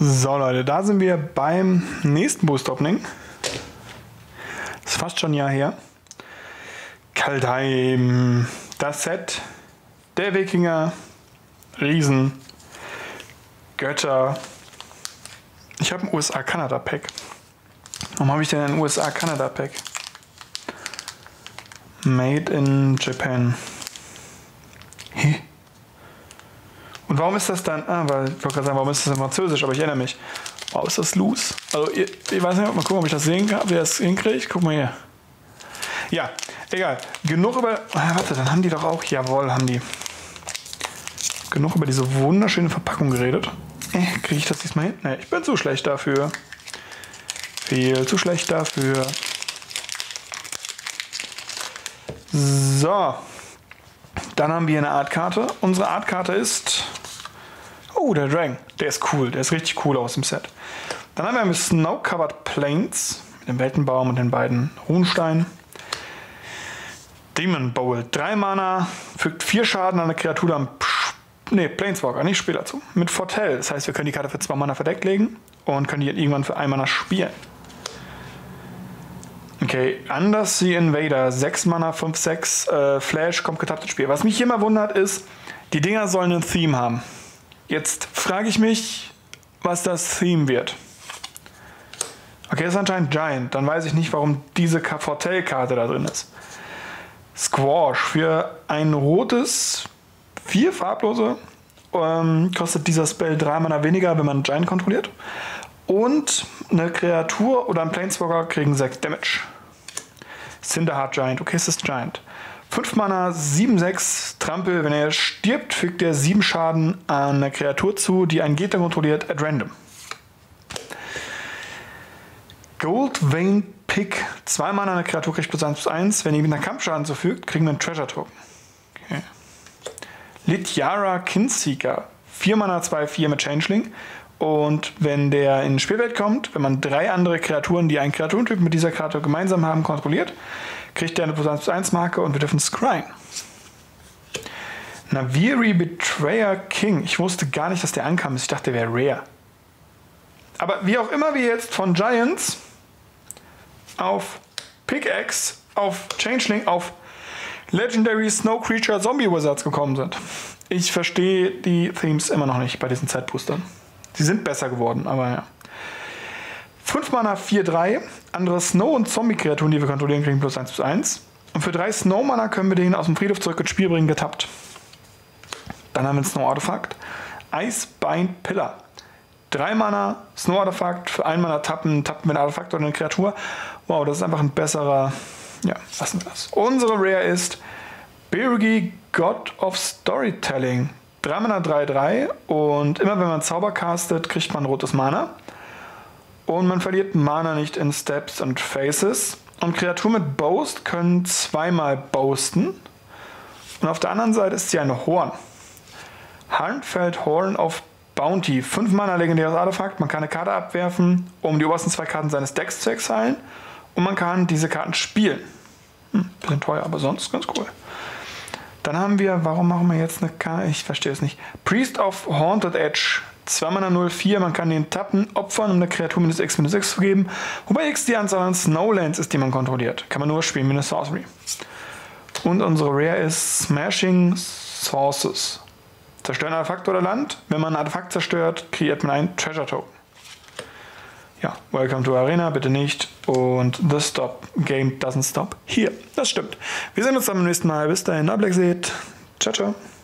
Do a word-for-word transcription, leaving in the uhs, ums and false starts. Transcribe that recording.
So Leute, da sind wir beim nächsten Boost Opening. Ist fast schon ein Jahr her. Kaldheim, das Set, der Wikinger, Riesen, Götter. Ich habe ein U S A-Kanada-Pack. Warum habe ich denn ein U S A-Kanada-Pack? Made in Japan. Hä? Und warum ist das dann? Ah, weil ich wollte gerade sagen, warum ist das in Französisch? Aber ich erinnere mich. Wow, ist das loose? Also, ich, ich weiß nicht, mal gucken, ob ich das sehen kann, ob ihr das hinkriegt. Guck mal hier. Ja, egal. Genug über. Ah, warte, dann haben die doch auch. Jawohl, haben die. Genug über diese wunderschöne Verpackung geredet. Äh, kriege ich das diesmal hin? Nee, ich bin zu schlecht dafür. Viel zu schlecht dafür. So. Dann haben wir eine Artkarte. Unsere Artkarte ist... Oh, der Dragon. Der ist cool. Der ist richtig cool aus dem Set. Dann haben wir Snow-Covered Plains mit dem Weltenbaum und den beiden Runensteinen. Demon Bowl. Drei Mana. Fügt vier Schaden an eine Kreatur am... Ne, Planeswalker. Nicht Spieler zu. Mit Fortell. Das heißt, wir können die Karte für zwei Mana verdeckt legen und können die irgendwann für ein Mana spielen. Okay, Undersea Invader, sechs Mana, fünf sechs, äh, Flash, kommt getappt ins Spiel. Was mich immer wundert ist, die Dinger sollen ein Theme haben. Jetzt frage ich mich, was das Theme wird. Okay, das ist anscheinend Giant. Dann weiß ich nicht, warum diese Fortell-Karte da drin ist. Squash, für ein rotes, vier farblose, ähm, kostet dieser Spell drei Mana weniger, wenn man Giant kontrolliert. Und eine Kreatur oder ein Planeswalker kriegen sechs Damage. Cinderheart Giant. Okay, es ist Giant. fünf Mana, sieben sechs, Trampel. Wenn er stirbt, fügt er sieben Schaden an eine Kreatur zu, die einen Gegner kontrolliert, at random. Gold Vein Pick. zwei Mana, eine Kreatur kriegt plus eins plus eins. Wenn ihr mit einer Kampfschaden zufügt, kriegen wir einen Treasure Token. Okay. Lityara Kinseeker. vier Mana, zwei vier mit Changeling. Und wenn der in die Spielwelt kommt, wenn man drei andere Kreaturen, die einen Kreaturentyp mit dieser Karte gemeinsam haben, kontrolliert, kriegt der eine plus eins plus eins Marke und wir dürfen scryen. Naviri Betrayer King. Ich wusste gar nicht, dass der ankam. Ich dachte, der wäre rare. Aber wie auch immer wir jetzt von Giants auf Pickaxe, auf Changeling, auf Legendary Snow Creature Zombie Wizards gekommen sind. Ich verstehe die Themes immer noch nicht bei diesen Zeitboostern. Sie sind besser geworden, aber ja. fünf Mana, vier drei. Andere Snow- und Zombie-Kreaturen, die wir kontrollieren, kriegen plus eins plus eins. Und für drei Snow-Mana können wir den aus dem Friedhof zurück ins Spiel bringen, getappt. Dann haben wir ein Snow-Artefakt. Icebind Pillar. drei Mana, Snow-Artefakt. Für ein Mana tappen, tappen wir ein Artefakt oder eine Kreatur. Wow, das ist einfach ein besserer... Ja, lassen wir das. Unsere Rare ist Birgi, God of Storytelling. drei Mana, drei drei und immer wenn man Zauber castet, kriegt man rotes Mana. Und man verliert Mana nicht in Steps und Phases. Und Kreaturen mit Boast können zweimal boasten. Und auf der anderen Seite ist sie eine Horn. Handfeld Horn of Bounty. fünf Mana legendäres Artefakt. Man kann eine Karte abwerfen, um die obersten zwei Karten seines Decks zu exilen. Und man kann diese Karten spielen. Hm, bisschen teuer, aber sonst ganz cool. Dann haben wir, warum machen wir jetzt eine Karte? Ich verstehe es nicht. Priest of Haunted Edge. zwei Mana null vier, man kann den tappen, opfern, um eine Kreatur minus X minus X zu geben. Wobei X die Anzahl an Snowlands ist, die man kontrolliert. Kann man nur spielen wie eine Sorcery. Und unsere Rare ist Smashing Sources. Zerstören Artefakt oder Land. Wenn man ein Artefakt zerstört, kreiert man einen Treasure Token. Ja, welcome to Arena, bitte nicht. Und the stop game doesn't stop here. Das stimmt. Wir sehen uns dann beim nächsten Mal. Bis dahin, Ableck seht. Ciao, ciao.